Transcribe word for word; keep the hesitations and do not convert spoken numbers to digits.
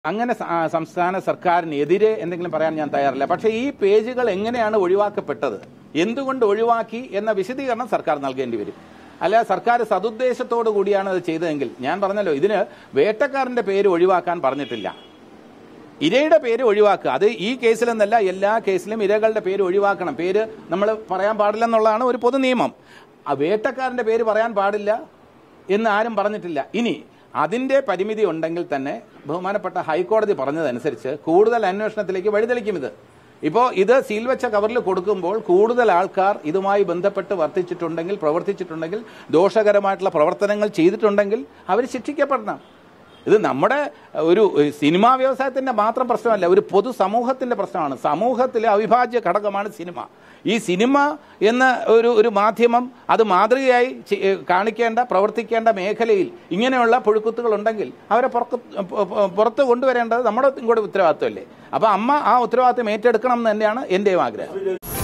അങ്ങനെ സംസ്ഥാന സർക്കാരിനെതിരെ എന്തെങ്കിലും പറയാൻ ഞാൻ തയ്യാറില്ല. പക്ഷേ ഈ പേജുകൾ എങ്ങനെയാണ് ഒഴിവാക്കപ്പെട്ടത്, എന്തുകൊണ്ട് ഒഴിവാക്കി എന്ന വിശദീകരണം സർക്കാർ നൽകേണ്ടി വരും. അല്ല, സർക്കാർ സതുദ്ദേശത്തോടു കൂടിയാണ് അത് ചെയ്തതെങ്കിൽ, ഞാൻ പറഞ്ഞല്ലോ, ഇതിന് വേട്ടക്കാരന്റെ പേര് ഒഴിവാക്കാൻ പറഞ്ഞിട്ടില്ല, ഇരയുടെ പേര് ഒഴിവാക്കുക. അത് ഈ കേസിലെന്നല്ല, എല്ലാ കേസിലും ഇരകളുടെ പേര് ഒഴിവാക്കണം. പേര് നമ്മൾ പറയാൻ പാടില്ലെന്നുള്ളതാണ് ഒരു പൊതു നിയമം. ആ വേട്ടക്കാരന്റെ പേര് പറയാൻ പാടില്ല എന്ന് ആരും പറഞ്ഞിട്ടില്ല. ഇനി അതിന്റെ പരിമിതി ഉണ്ടെങ്കിൽ തന്നെ ബഹുമാനപ്പെട്ട ഹൈക്കോടതി പറഞ്ഞതനുസരിച്ച് കൂടുതൽ അന്വേഷണത്തിലേക്ക് വഴിതെളിക്കും. ഇത് ഇപ്പോൾ ഇത് സീൽ വെച്ച കവറിൽ കൊടുക്കുമ്പോൾ കൂടുതൽ ആൾക്കാർ ഇതുമായി ബന്ധപ്പെട്ട് വർത്തിച്ചിട്ടുണ്ടെങ്കിൽ, പ്രവർത്തിച്ചിട്ടുണ്ടെങ്കിൽ, ദോഷകരമായിട്ടുള്ള പ്രവർത്തനങ്ങൾ ചെയ്തിട്ടുണ്ടെങ്കിൽ അവർ ശിക്ഷിക്കപ്പെടണം. ഇത് നമ്മുടെ ഒരു സിനിമാ വ്യവസായത്തിന്റെ മാത്രം പ്രശ്നമല്ല, ഒരു പൊതുസമൂഹത്തിന്റെ പ്രശ്നമാണ്. സമൂഹത്തിലെ അവിഭാജ്യ ഘടകമാണ് സിനിമ. ഈ സിനിമ എന്ന ഒരു ഒരു മാധ്യമം അത് മാതൃകയായി കാണിക്കേണ്ട, പ്രവർത്തിക്കേണ്ട മേഖലയിൽ ഇങ്ങനെയുള്ള പുഴുക്കുത്തുകൾ ഉണ്ടെങ്കിൽ അവരെ പുറത്ത് പുറത്ത് കൊണ്ടുവരേണ്ടത് നമ്മുടെ കൂടെ ഉത്തരവാദിത്വമല്ലേ. അപ്പൊ അമ്മ ആ ഉത്തരവാദിത്വം ഏറ്റെടുക്കണം എന്ന് തന്നെയാണ് എന്റെയും ആഗ്രഹം.